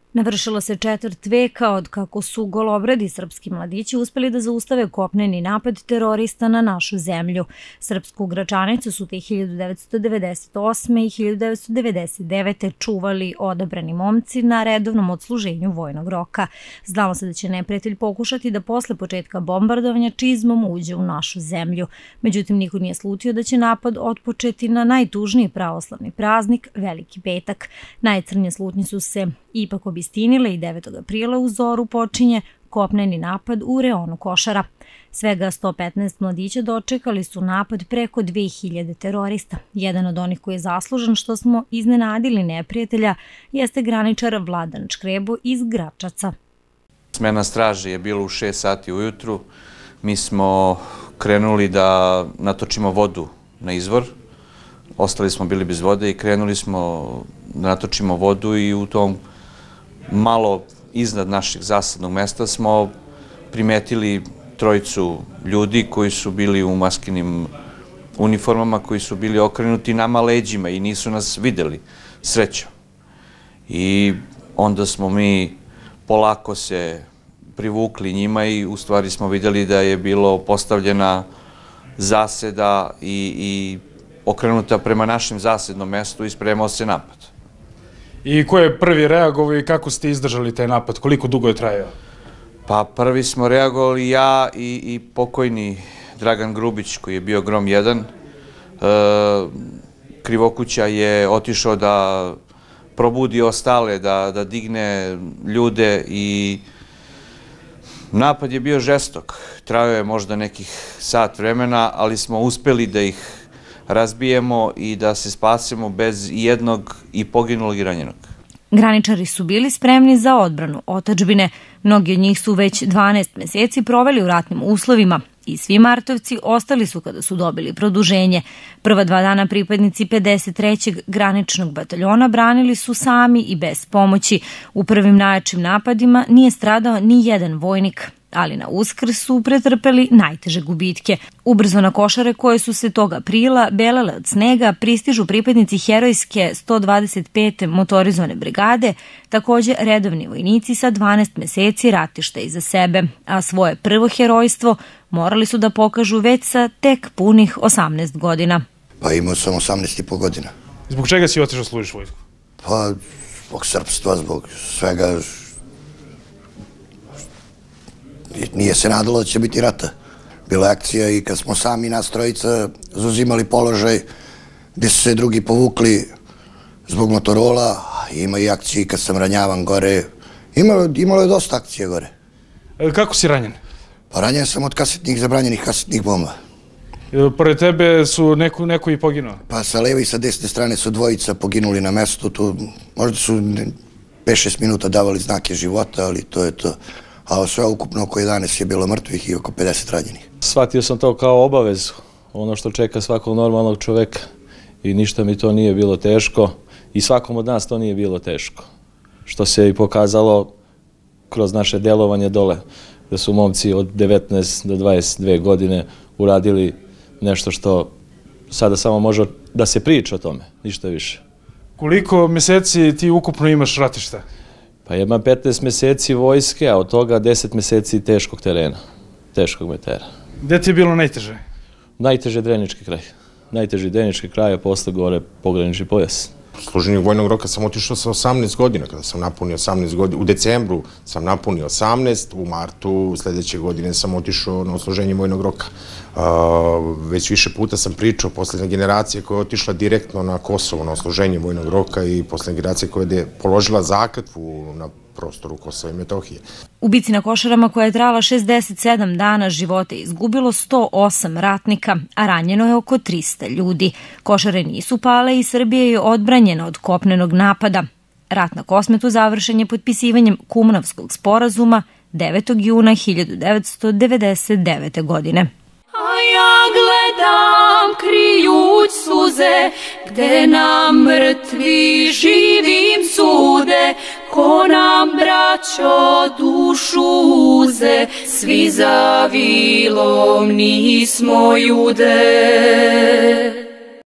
Navršilo se četvrt veka od kako su golobradi srpski mladići uspeli da zaustave kopneni napad terorista na našu zemlju. Srpsku Gračanicu su te 1998. i 1999. čuvali odabrani momci na redovnom odsluženju vojnog roka. Znalo se da će neprijatelj pokušati da posle početka bombardovanja čizmom uđe u našu zemlju. Međutim, niko nije slutio da će napad otpočeti na najtužniji pravoslavni praznik, Veliki petak. Najcrnje slutnje su se ipak obistinile i 9. aprila u zoru počinje kopneni napad u reonu Košara. Svega 115 mladića dočekali su napad preko 2000 terorista. Jedan od onih koji je zaslužan što smo iznenadili neprijatelja jeste graničar Vladan Škrebo iz Gračaca. Smena straže je bilo u 6 sati ujutru. Mi smo krenuli da natočimo vodu na izvor. Ostali smo bili bez vode i krenuli smo da natočimo vodu i u tom malo iznad našeg zasadnog mesta smo primetili trojicu ljudi koji su bili u maskinim uniformama, koji su bili okrenuti nama leđima i nisu nas videli, srećom. I onda smo mi polako se privukli njima i u stvari smo videli da je bilo postavljena zaseda i okrenuta prema našem zasednom mestu i spremao se napad. I ko je prvi reagovao i kako ste izdržali taj napad? Koliko dugo je trajao? Pa prvi smo reagovali ja i pokojni Dragan Grubić koji je bio Grom 1. Krivokuća je otišao da probudi ostale, da digne ljude i napad je bio žestok. Trajao je možda nekih sat vremena, ali smo uspeli da ih razbijemo i da se spasemo bez jednog i poginulog i ranjenog. Graničari su bili spremni za odbranu otadžbine. Mnogi od njih su već 12 meseci proveli u ratnim uslovima i svi Martovci ostali su kada su dobili produženje. Prva 2 dana pripadnici 53. graničnog bataljona branili su sami i bez pomoći. U prvim najjačim napadima nije stradao ni jedan vojnik, ali na Uskrs su pretrpeli najteže gubitke. Ubrzo na Košare koje su se tog aprila belele od snega pristižu pripadnici herojske 125. motorizovane brigade, takođe redovni vojnici sa 12 meseci ratišta iza sebe, a svoje prvo herojstvo morali su da pokažu već sa tek punih 18 godina. Pa imao sam 18,5 godina. Zbog čega si otišao služiš vojsku? Pa zbog srpstva, zbog svega. Nije se nadalo da će biti rata. Bila je akcija i kad smo sami nas trojica zauzimali položaj gde su se drugi povukli zbog Motorola, ima i akcije kad sam ranjavan gore. Imalo je dosta akcije gore. Kako si ranjen? Pa ranjen sam od zabranjenih kasetnih bomba. Pored tebe su neko i poginuo? Pa sa leve i sa desne strane su dvojica poginuli na mestu. Možda su 5-6 minuta davali znake života, ali to je to. A sve ukupno oko 11 je bilo mrtvih i oko 50 ranjenih. Shvatio sam to kao obavezu, ono što čeka svakog normalnog čoveka i ništa mi to nije bilo teško i svakom od nas to nije bilo teško. Što se i pokazalo kroz naše delovanje dole, da su momci od 19 do 22 godine uradili nešto što sada samo može da se priča o tome, ništa više. Koliko meseci ti ukupno imaš ratišta? Pa imam 15 meseci vojske, a od toga 10 meseci teškog terena, teškog metera. Gde ti je bilo najteže? Najteže Drenički kraj. Najteži Drenički kraj, a posle gore pogranični pojas. Služenju vojnog roka sam otišao sa 18 godina, kada sam napunio 18 godina. U decembru sam napunio 18, u martu sledeće godine sam otišao na odsluženje vojnog roka. Već više puta sam pričao, poslednja generacija koja je otišla direktno na Kosovo na odsluženje vojnog roka i poslednja generacija koja je položila zakletvu na prostoru Kosova i Metohije. U bici na Košarama koja je trajala 67 dana života izgubilo 108 ratnika, a ranjeno je oko 300 ljudi. Košare nisu pale i Srbija je odbranjena od kopnenog napada. Rat na Kosmetu završen je potpisivanjem Kumrovskog sporazuma 9. juna 1999. godine. A ja gledam krijuć suze, gde nam mrtvi živim sude, ko nam braćo dušu uze, svi za vilom nismo jude.